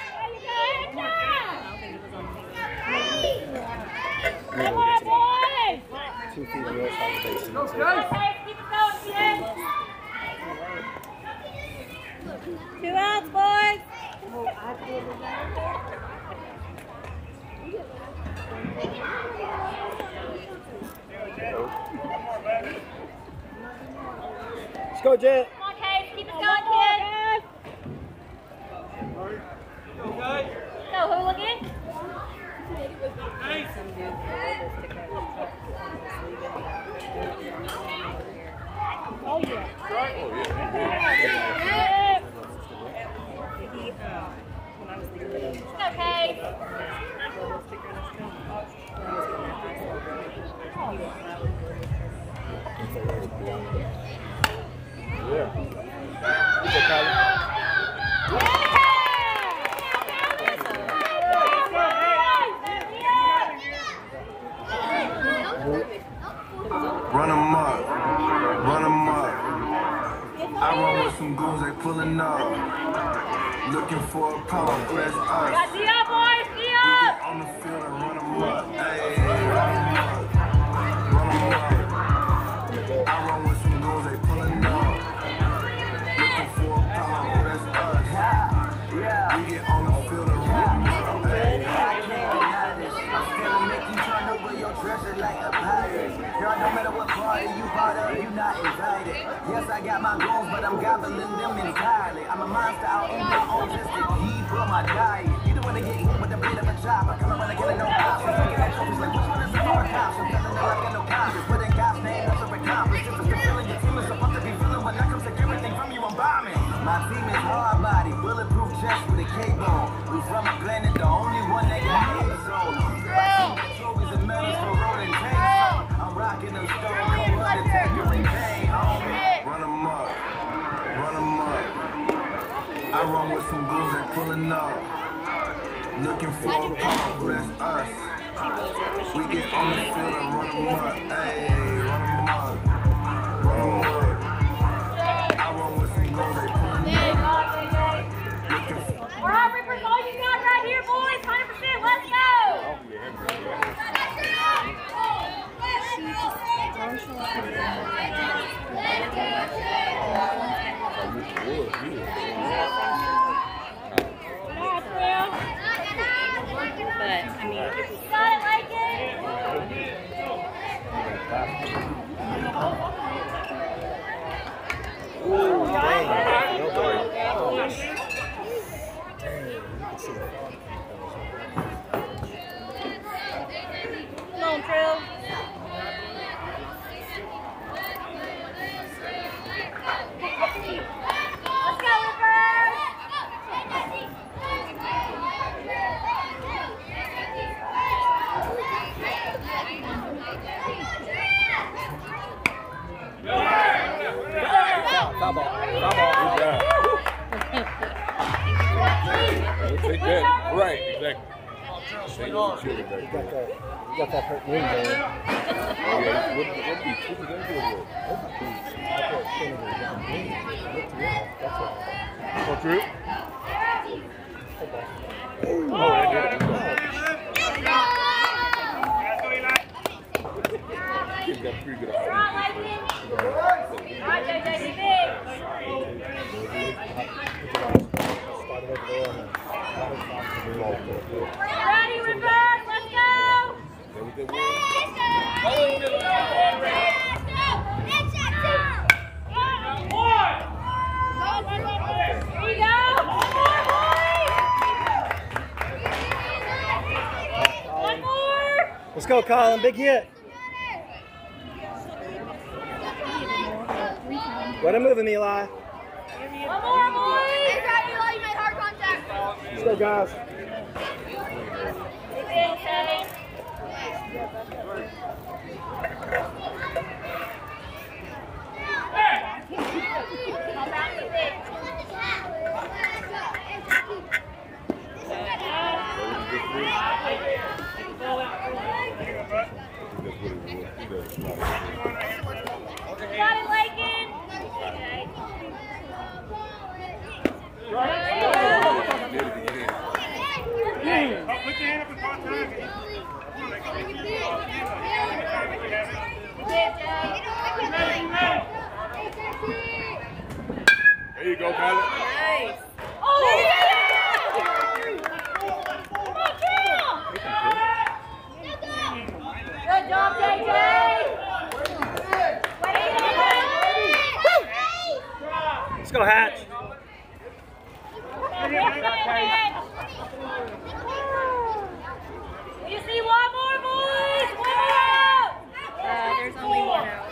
C: Come on, boys!
B: 2 feet real solid base.
C: Keep it going, kid. 2 outs, boys.
B: Let's go, Jet.
C: Come on, Case. Keep it going, kid. Go, Hooligan. Oh, yeah. It's okay.
F: Run 'em up, run 'em up. I run with some goons, they pulling up. Looking for a pound, press us.
C: Got D up, boys, D
F: We
C: up.
F: get on the field and run 'em up. Hey, run 'em up, run 'em up. I run with some goons, they pulling up. Looking for a pound, press us. We get on the field and run 'em up. Hey. I'm still making turn over your treasure like a pirate. Girl, no matter what party you part of, you not invited. Yes, I got my goals, but I'm gobbling them entirely. I'm a monster out in my own just to keep on my diet. You don't want to get hit with a bit of a chop. I come around and get no cops. I'm taking that trophies like which one is the more cops? I'm telling them I got no conscience. Putting God's name up to accomplish. Just the feeling your team is supposed to be feeling when I come take everything from you, I'm bombing. My team is hard body, bulletproof chest with a K-bone. We from a planet, the only one that got hate soul. Trophies and medals for rolling tanks. I'm rocking them stone cold Undertaker and Kane. Run 'em up, run 'em up. I run with some goons that pulling up. Looking for a pump, that's us. We get on the field and run 'em up. Hey, run 'em up, run 'em up. I run with some goons that pulling up. Looking for
C: All right, Reapers, all you got right here, boys. 100%. Let's go. But, I mean, if you got it like it. Come on, Trill. Let's go, Rippers!
G: Foul ball. Take that. Right, exactly.
B: You got that hurt wing there.
G: Oh, yeah. What did he do? Oh, true? Oh, I did it. He's got pretty good
C: All right, JJ, big. Ready, Rippers? Let's go! Here you go!
B: Let's go, Colin. Big hit. Let him move him, Eli.
C: One more, boys.
A: Hey, Eli, you made hard contact.
B: Let's go, guys.
C: Got it, Lakin.
E: Put your hand up in contact.
H: There you go, Kylie.
C: Nice. Oh, yeah! Good job, JJ.
B: Let's go, Hatch.
C: You see one more, boys? One more out.
I: There's only one out.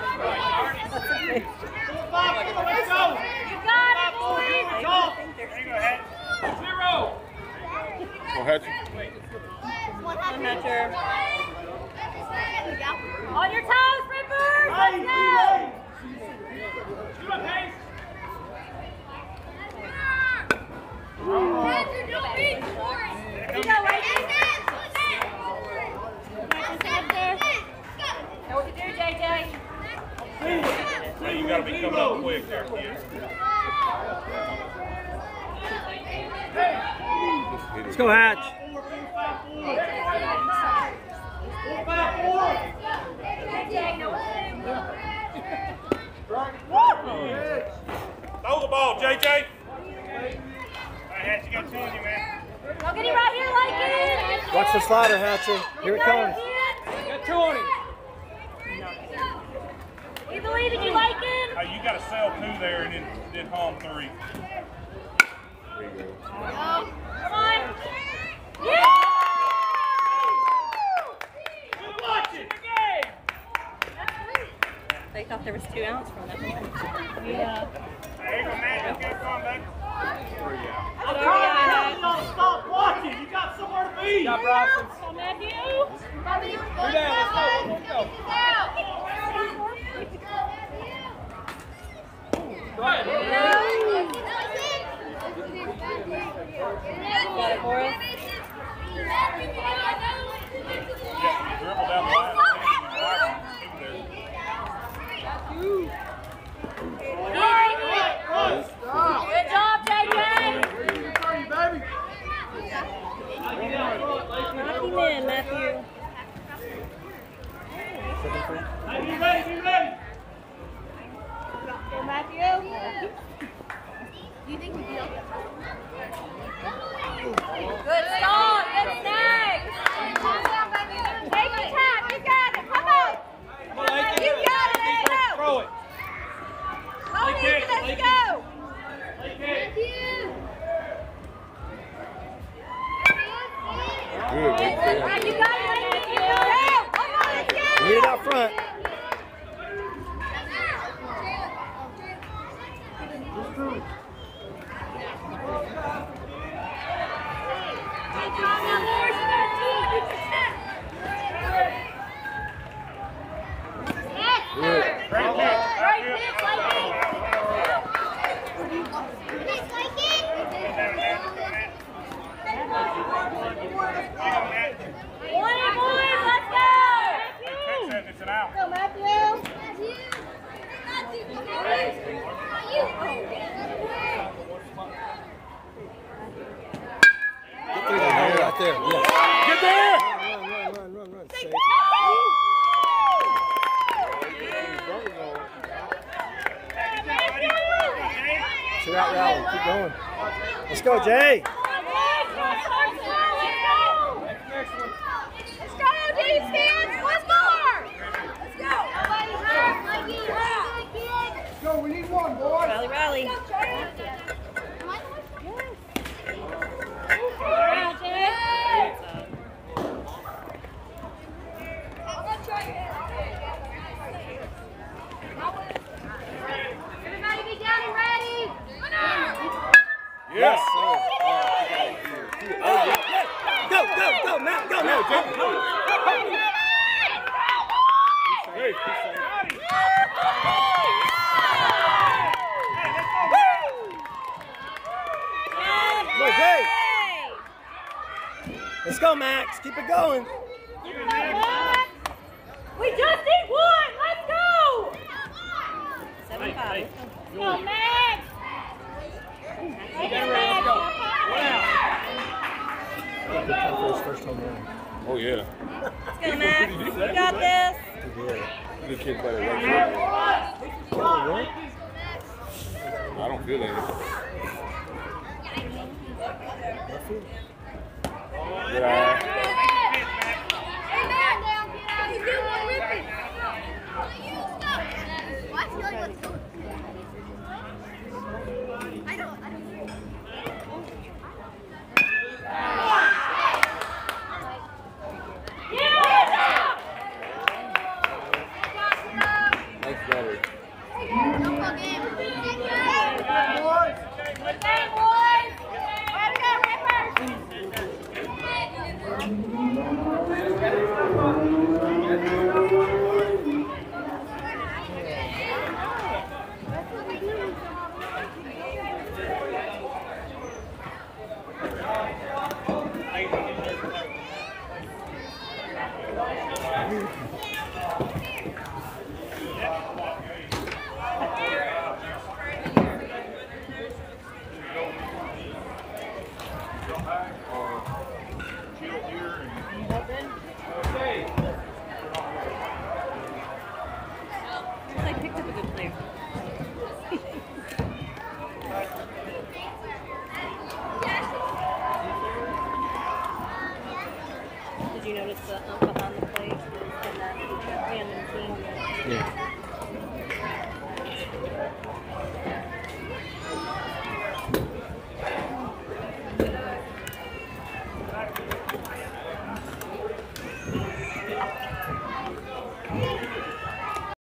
E: Let's go.
C: You got it, boys.
E: Go. There you go, Hatch. 0.
H: Go, Hatch.
I: I'm not sure.
C: On your toes, Rippers. Let's go.
E: Do it, Pace.
C: You go, Lakin. Know what to do, JJ.
E: Hey, you gotta be coming up quick there, kid.
B: Let's go, Hatch.
E: Throw the ball, JJ. All right, Hatch, you got two in you, man.
C: Go get him right here, Lakin.
B: Watch the slider, Hatcher. Here it comes.
C: Got 2 on him. We believe in you, Lakin.
E: Hey, you gotta sell 2 there and then home 3.
C: Come on. Yeah!
E: Good watching.
I: They thought there was 2 outs from that one.
C: Yeah.
E: Hey, go, Matt. You gotta come back.
I: I'm sorry,
E: Y'all stop watching. You got somewhere to be.
C: Come on, Matthew.
E: Do that. Let's go.
C: Got it, Boris.
E: Yeah, dribble down the line.
C: Good job, JJ.
I: Knock him in, Matthew.
E: Hey, be ready, be ready.
C: Go, Matthew. Good start. Good snag. Take the tap. You got it. Come on. You got it. Let's go.
E: Throw it.
C: Hold easy. Let's go.
H: Good,
C: You got it. Let's go. Come on, let's go.
B: Need it out front.
E: It's an out.
A: Go, Matthew.
B: Get through that hole right there. Yes. Get there! Run. Safe. Sit out, Rally. Keep going. Let's go, Jay.
A: Let's go, defense. One more. Let's go. Nobody's hurt. Let's go. We need one, boys.
I: Rally, rally.
B: Yes, sir. Go, Matt, go, Matt.
H: Hey.
B: Okay. Let's go, Max. Keep it going.
C: We just need one. Let's go. 7-5.
E: Hey.
C: Go, Max. Take it, Max.
B: First home run.
H: Oh, yeah.
C: Let's go, Max. You got this.
H: Good kid by the right foot. I don't feel anything. Good eye. Nice battery.
C: I picked up a good player. Did you notice the